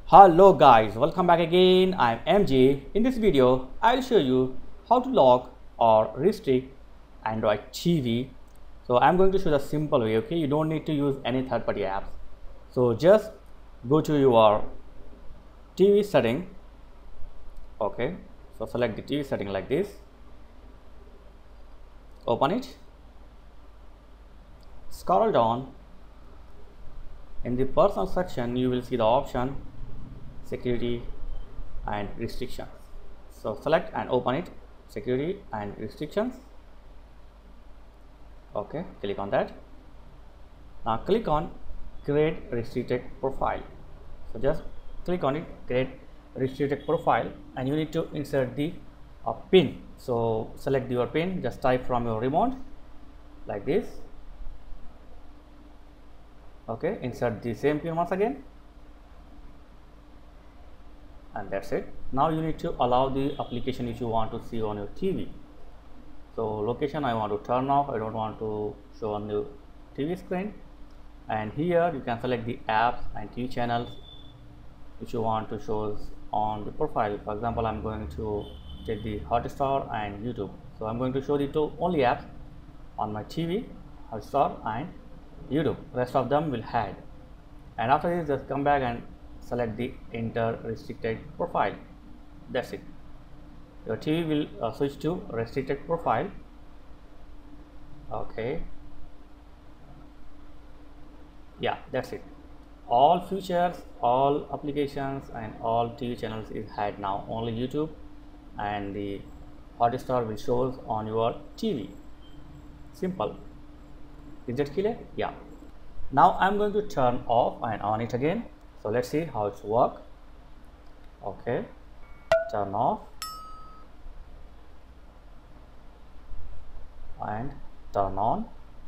Hello guys, welcome back again. I'm MJ. In this video, I'll show you how to lock or restrict Android TV. So I'm going to show the simple way, okay? You don't need to use any third-party apps. So just go to your TV setting, okay? So select the TV setting like this. Open it. Scroll down. In the personal section, you will see the option security and restrictions. So select and open it, security and restrictions. Okay, click on that. Now click on create restricted profile. So just click on it, create restricted profile, and you need to insert the pin. So select your pin, just type from your remote like this. Okay, insert the same pin once again, and that's it. Now you need to allow the application which you want to see on your TV. So location I want to turn off, I don't want to show on the TV screen. And here you can select the apps and TV channels which you want to show on the profile. For example, I'm going to take the Hotstar and YouTube. So I'm going to show the two only apps on my TV, Hotstar and YouTube. Rest of them will hide. And after this, just come back and select the enter restricted profile. That's it. Your TV will switch to restricted profile. Okay. Yeah, that's it. All features, all applications and all TV channels is hide now. Only YouTube and the Hotstar will show on your TV. Simple. Is that clear? Yeah. Now I'm going to turn off and on it again. So let's see how it's work. Okay, turn off and turn on.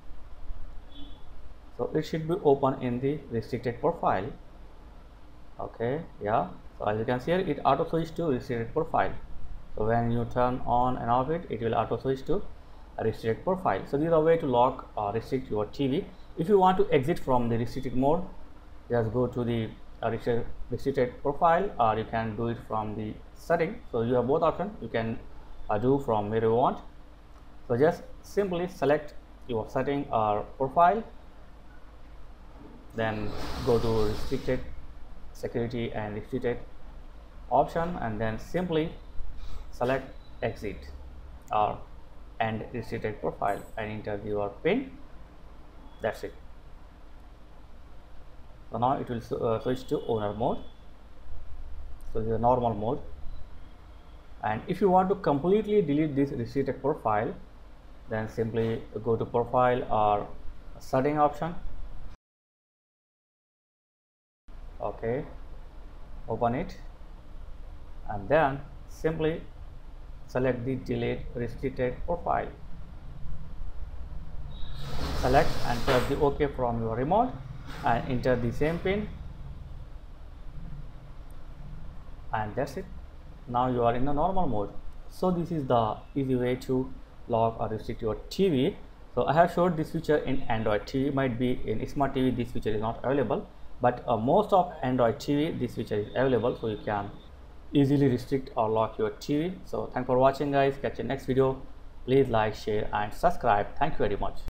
So it should be open in the restricted profile. Okay, yeah. So as you can see here, it auto switch to restricted profile. So when you turn on and off it, it will auto switch to a restricted profile. So this is a way to lock or restrict your TV. If you want to exit from the restricted mode, just go to the restricted profile, or you can do it from the setting. So you have both options. You can do from where you want. So just simply select your setting or profile, then go to restricted security and restricted option, and then simply select exit or end restricted profile and enter your pin. That's it. So now it will switch to owner mode. So this is a normal mode. And if you want to completely delete this restricted profile, then simply go to profile or setting option. Okay, open it, and then simply select the delete restricted profile. Select and press the OK from your remote and enter the same pin, and that's it. Now you are in the normal mode. So this is the easy way to lock or restrict your TV. So I have showed this feature in Android TV. Might be in smart TV this feature is not available, but most of Android TV this feature is available, so you can easily restrict or lock your TV. So thanks for watching guys. Catch you next video. Please like, share and subscribe. Thank you very much.